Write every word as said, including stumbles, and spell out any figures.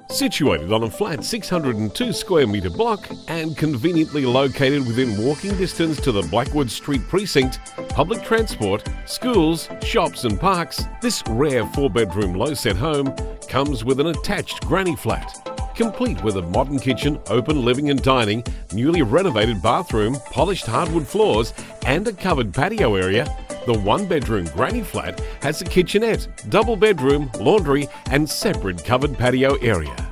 Situated on a flat six hundred two square metre block and conveniently located within walking distance to the Blackwood Street precinct, public transport, schools, shops and parks, this rare four-bedroom low-set home comes with an attached granny flat. Complete with a modern kitchen, open living and dining, newly renovated bathroom, polished hardwood floors and a covered patio area, the one-bedroom granny flat has a kitchenette, double bedroom, laundry and separate covered patio area.